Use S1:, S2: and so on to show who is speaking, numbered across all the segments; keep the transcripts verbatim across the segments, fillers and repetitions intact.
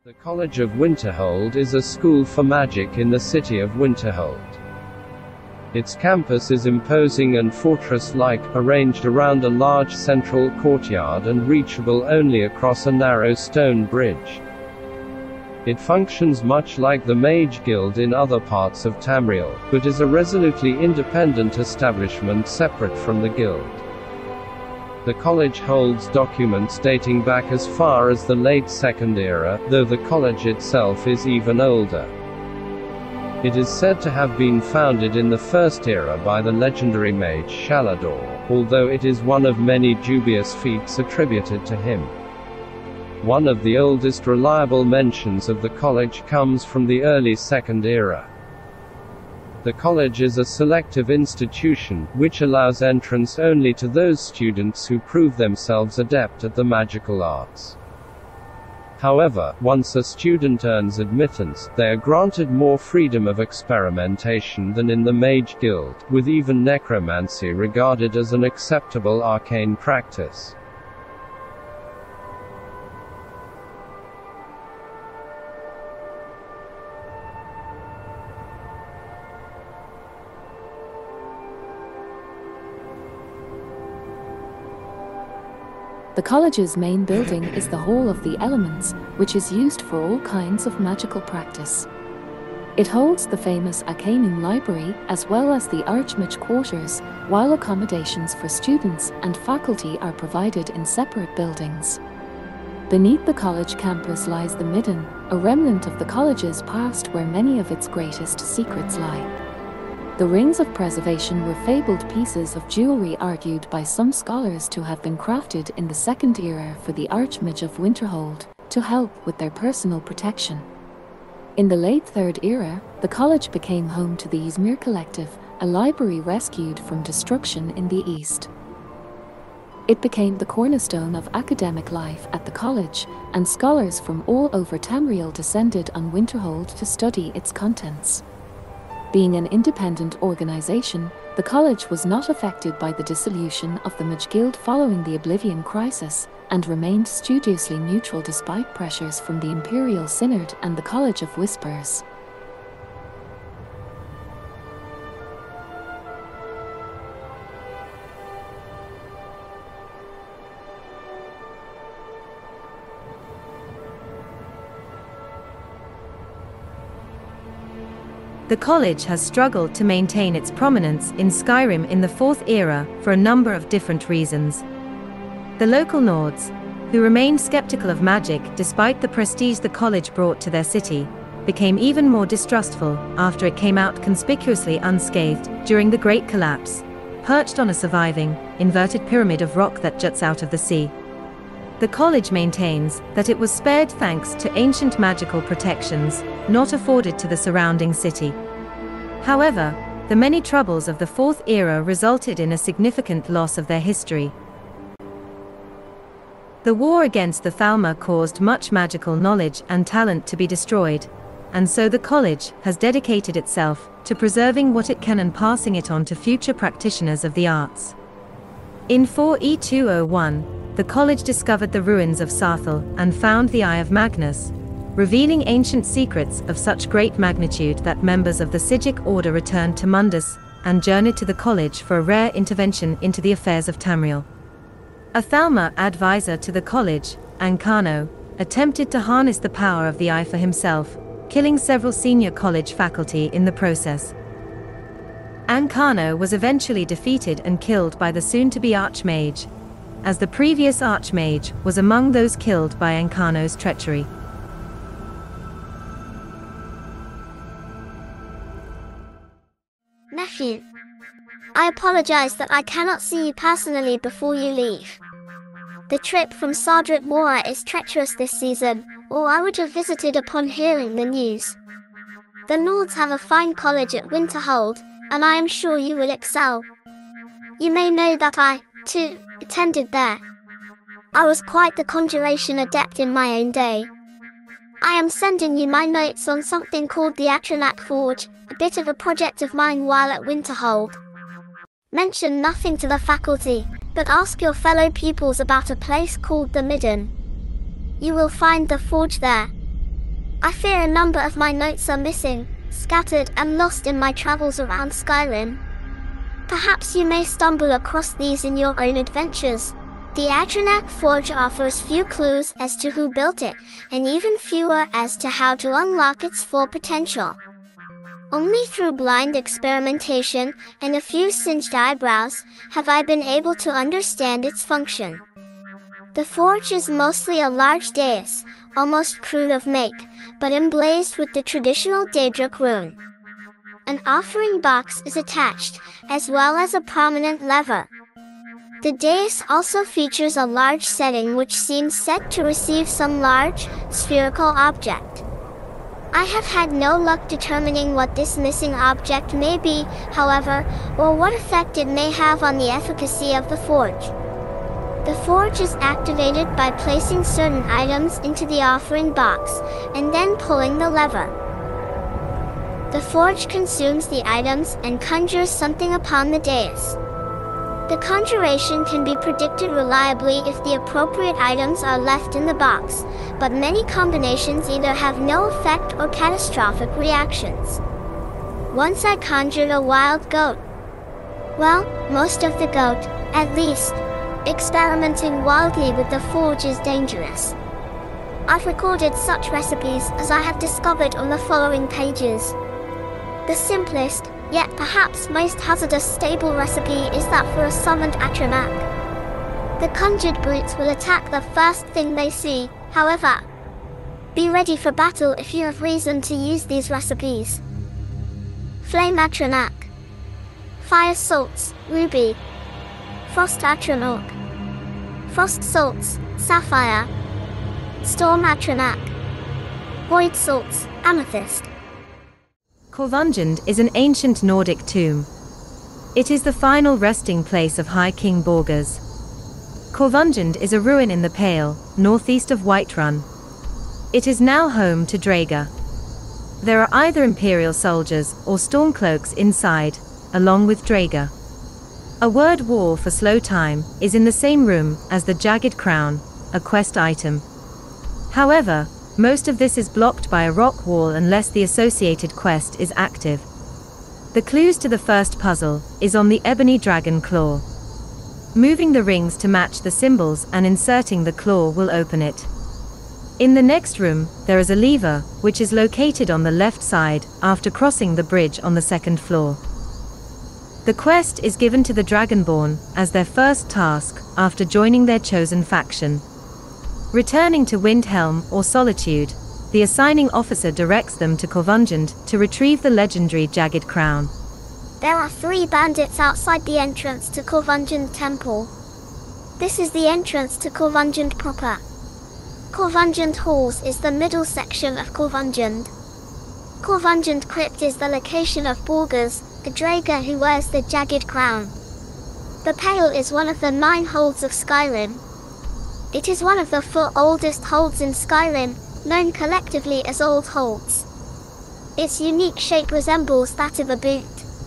S1: The College of Winterhold is a school for magic in the city of Winterhold. Its campus is imposing and fortress-like, arranged around a large central courtyard and reachable only across a narrow stone bridge. It functions much like the Mage Guild in other parts of Tamriel, but is a resolutely independent establishment separate from the guild. The college holds documents dating back as far as the late Second Era, though the college itself is even older. It is said to have been founded in the First Era by the legendary mage Shalador, although it is one of many dubious feats attributed to him. One of the oldest reliable mentions of the college comes from the early Second Era. The college is a selective institution, which allows entrance only to those students who prove themselves adept at the magical arts. However, once a student earns admittance, they are granted more freedom of experimentation than in the Mage Guild, with even necromancy regarded as an acceptable arcane practice.
S2: The college's main building is the Hall of the Elements, which is used for all kinds of magical practice. It holds the famous Arcanum Library, as well as the Archmage Quarters, while accommodations for students and faculty are provided in separate buildings. Beneath the college campus lies the Midden, a remnant of the college's past where many of its greatest secrets lie. The Rings of Preservation were fabled pieces of jewelry argued by some scholars to have been crafted in the Second Era for the Archmage of Winterhold, to help with their personal protection. In the late Third Era, the college became home to the Ysmir Collective, a library rescued from destruction in the East. It became the cornerstone of academic life at the college, and scholars from all over Tamriel descended on Winterhold to study its contents. Being an independent organization, the college was not affected by the dissolution of the Mage Guild following the Oblivion Crisis, and remained studiously neutral despite pressures from the Imperial Synod and the College of Whispers.
S3: The college has struggled to maintain its prominence in Skyrim in the Fourth Era for a number of different reasons. The local Nords, who remained skeptical of magic despite the prestige the college brought to their city, became even more distrustful after it came out conspicuously unscathed during the Great Collapse, perched on a surviving, inverted pyramid of rock that juts out of the sea. The college maintains that it was spared thanks to ancient magical protections, not afforded to the surrounding city. However, the many troubles of the Fourth Era resulted in a significant loss of their history. The war against the Thalmor caused much magical knowledge and talent to be destroyed, and so the college has dedicated itself to preserving what it can and passing it on to future practitioners of the arts. In four E two oh one, the college discovered the ruins of Sarthal and found the Eye of Magnus, revealing ancient secrets of such great magnitude that members of the Sigic Order returned to Mundus and journeyed to the college for a rare intervention into the affairs of Tamriel. A Thalmor advisor to the college, Ancano, attempted to harness the power of the Eye for himself, killing several senior college faculty in the process. Ancano was eventually defeated and killed by the soon-to-be Archmage, as the previous Archmage was among those killed by Ancano's treachery.
S4: Nephew, I apologize that I cannot see you personally before you leave. The trip from Sardrit Mora is treacherous this season, or I would have visited upon hearing the news. The Nords have a fine college at Winterhold, and I am sure you will excel. You may know that I, too, attended there. I was quite the conjuration adept in my own day. I am sending you my notes on something called the Atronak Forge, a bit of a project of mine while at Winterhold. Mention nothing to the faculty, but ask your fellow pupils about a place called the Midden. You will find the forge there. I fear a number of my notes are missing, scattered and lost in my travels around Skyrim. Perhaps you may stumble across these in your own adventures. The Atronach Forge offers few clues as to who built it, and even fewer as to how to unlock its full potential. Only through blind experimentation and a few singed eyebrows have I been able to understand its function. The forge is mostly a large dais, almost crude of make, but emblazed with the traditional Daedric rune. An offering box is attached, as well as a prominent lever. The dais also features a large setting which seems set to receive some large, spherical object. I have had no luck determining what this missing object may be, however, or what effect it may have on the efficacy of the forge. The forge is activated by placing certain items into the offering box, and then pulling the lever. The forge consumes the items and conjures something upon the dais. The conjuration can be predicted reliably if the appropriate items are left in the box, but many combinations either have no effect or catastrophic reactions. Once I conjured a wild goat. Well, most of the goat, at least. Experimenting wildly with the forge is dangerous. I've recorded such recipes as I have discovered on the following pages. The simplest, yet perhaps most hazardous stable recipe is that for a summoned Atronach. The conjured brutes will attack the first thing they see, however. Be ready for battle if you have reason to use these recipes. Flame Atronach. Fire Salts, Ruby. Frost Atronach. Frost Salts, Sapphire. Storm Atronach. Void Salts, Amethyst.
S3: Korvunjund is an ancient Nordic tomb. It is the final resting place of High King Borgers. Korvunjund is a ruin in the Pale, northeast of Whiterun. It is now home to Draga. There are either Imperial soldiers or Stormcloaks inside, along with Draga. A word war for slow time is in the same room as the Jagged Crown, a quest item. However, most of this is blocked by a rock wall unless the associated quest is active. The clues to the first puzzle is on the Ebony Dragon Claw. Moving the rings to match the symbols and inserting the claw will open it. In the next room, there is a lever, which is located on the left side after crossing the bridge on the second floor. The quest is given to the Dragonborn as their first task after joining their chosen faction. Returning to Windhelm or Solitude, the assigning officer directs them to Korvunjund to retrieve the legendary Jagged Crown.
S4: There are three bandits outside the entrance to Korvunjund Temple. This is the entrance to Korvunjund proper. Korvunjund Halls is the middle section of Korvunjund. Korvunjund Crypt is the location of Borgers, the Draga who wears the Jagged Crown. The Pale is one of the nine holds of Skyrim. It is one of the four oldest holds in Skyrim, known collectively as Old Holds. Its unique shape resembles that of a boot.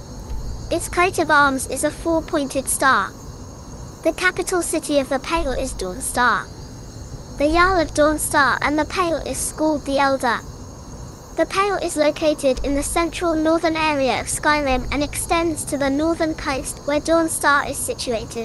S4: Its coat of arms is a four-pointed star. The capital city of the Pale is Dawnstar. The Jarl of Dawnstar and the Pale is Skald the Elder. The Pale is located in the central northern area of Skyrim and extends to the northern coast where Dawnstar is situated.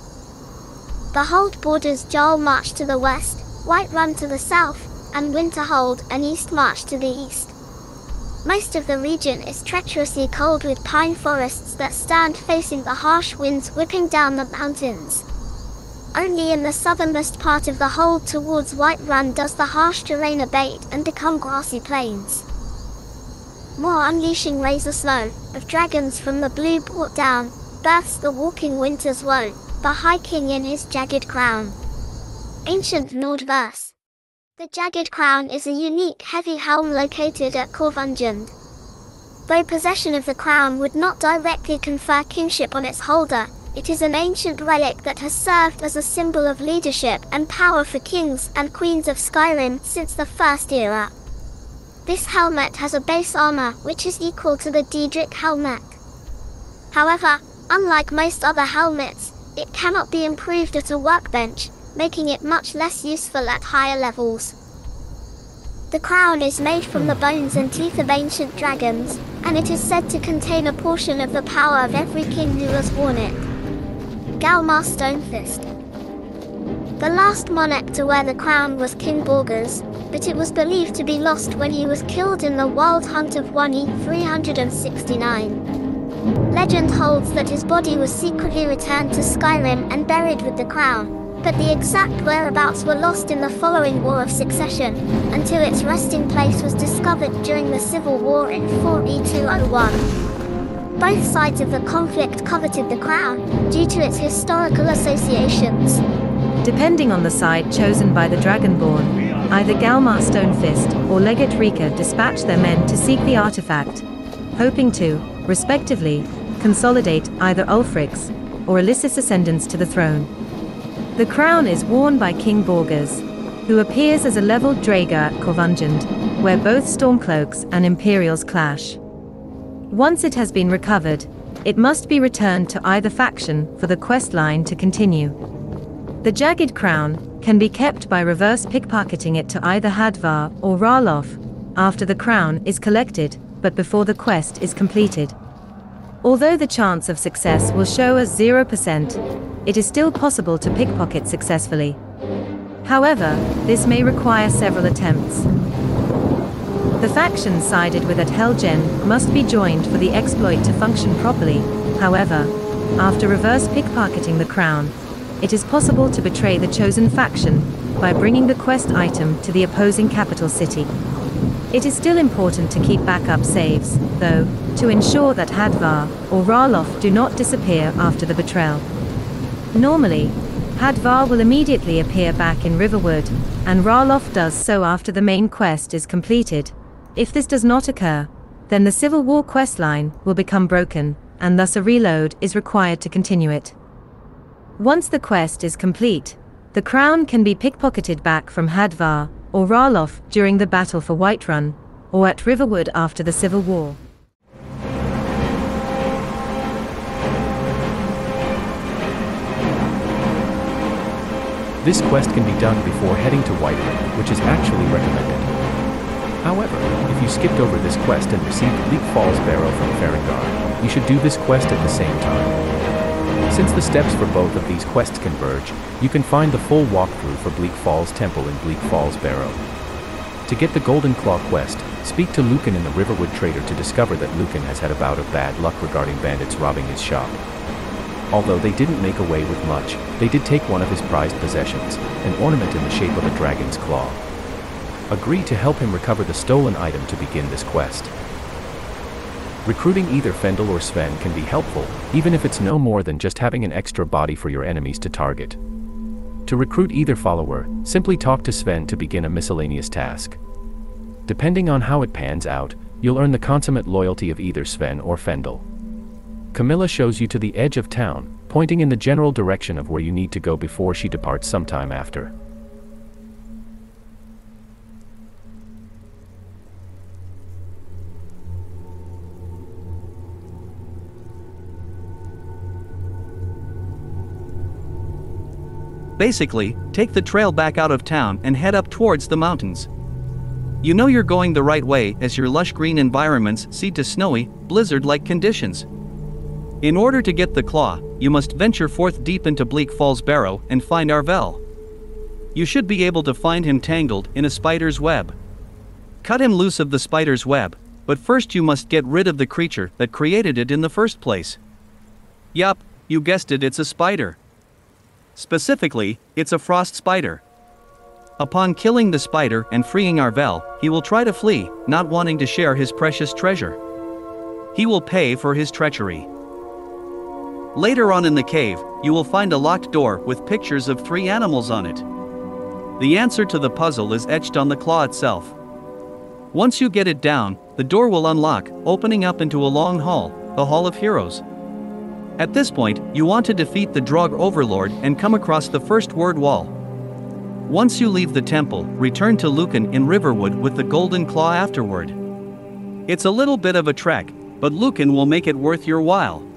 S4: The hold borders Jarl March to the west, Whiterun to the south, and Winterhold and Eastmarch to the east. Most of the region is treacherously cold with pine forests that stand facing the harsh winds whipping down the mountains. Only in the southernmost part of the hold towards Whiterun does the harsh terrain abate and become grassy plains. More unleashing razor snow, of dragons from the blue brought down, births the walking winter's woe, the High King in his Jagged Crown. Ancient Nord verse. The Jagged Crown is a unique heavy helm located at Korvunjund. Though possession of the crown would not directly confer kingship on its holder, it is an ancient relic that has served as a symbol of leadership and power for kings and queens of Skyrim since the First Era. This helmet has a base armor which is equal to the Daedric helmet. However, unlike most other helmets, it cannot be improved at a workbench, making it much less useful at higher levels. The crown is made from the bones and teeth of ancient dragons, and it is said to contain a portion of the power of every king who has worn it. Galmar Stonefist. The last monarch to wear the crown was King Borgas, but it was believed to be lost when he was killed in the Wild Hunt of one E three hundred sixty-nine. Legend holds that his body was secretly returned to Skyrim and buried with the crown, but the exact whereabouts were lost in the following War of Succession, until its resting place was discovered during the Civil War in four E two oh one. Both sides of the conflict coveted the crown, due to its historical associations.
S3: Depending on the side chosen by the Dragonborn, either Galmar Stonefist or Legate Rika dispatched their men to seek the artifact, hoping to, respectively, consolidate either Ulfric's or Alyssa's ascendance to the throne. The crown is worn by King Borgas, who appears as a leveled Draga at Korvungend, where both Stormcloaks and Imperials clash. Once it has been recovered, it must be returned to either faction for the quest line to continue. The jagged crown can be kept by reverse pickpocketing it to either Hadvar or Ralof after the crown is collected, but before the quest is completed. Although the chance of success will show as zero percent, it is still possible to pickpocket successfully. However, this may require several attempts. The faction sided with at Helgen must be joined for the exploit to function properly. However, after reverse pickpocketing the crown, it is possible to betray the chosen faction by bringing the quest item to the opposing capital city. It is still important to keep backup saves, though, to ensure that Hadvar or Ralof do not disappear after the betrayal. Normally, Hadvar will immediately appear back in Riverwood, and Ralof does so after the main quest is completed. If this does not occur, then the Civil War questline will become broken, and thus a reload is required to continue it. Once the quest is complete, the crown can be pickpocketed back from Hadvar or Ralof during the Battle for Whiterun, or at Riverwood after the Civil War.
S5: This quest can be done before heading to Whiterun, which is actually recommended. However, if you skipped over this quest and received Bleak Falls Barrow from Farengar, you should do this quest at the same time. Since the steps for both of these quests converge, you can find the full walkthrough for Bleak Falls Temple in Bleak Falls Barrow. To get the Golden Claw quest, speak to Lucan in the Riverwood Trader to discover that Lucan has had a bout of bad luck regarding bandits robbing his shop. Although they didn't make away with much, they did take one of his prized possessions, an ornament in the shape of a dragon's claw. Agree to help him recover the stolen item to begin this quest. Recruiting either Fendel or Sven can be helpful, even if it's no more than just having an extra body for your enemies to target. To recruit either follower, simply talk to Sven to begin a miscellaneous task. Depending on how it pans out, you'll earn the consummate loyalty of either Sven or Fendel. Camilla shows you to the edge of town, pointing in the general direction of where you need to go before she departs sometime after.
S6: Basically, take the trail back out of town and head up towards the mountains. You know you're going the right way as your lush green environments cede to snowy, blizzard-like conditions. In order to get the claw, you must venture forth deep into Bleak Falls Barrow and find Arvel. You should be able to find him tangled in a spider's web. Cut him loose of the spider's web, but first you must get rid of the creature that created it in the first place. Yup, you guessed it, it's a spider. Specifically, it's a frost spider. Upon killing the spider and freeing Arvel, he will try to flee, not wanting to share his precious treasure. He will pay for his treachery. Later on in the cave, you will find a locked door with pictures of three animals on it. The answer to the puzzle is etched on the claw itself. Once you get it down, the door will unlock, opening up into a long hall, the Hall of Heroes. At this point, you want to defeat the Draug Overlord and come across the first word wall. Once you leave the temple, return to Lucan in Riverwood with the Golden Claw afterward. It's a little bit of a trek, but Lucan will make it worth your while.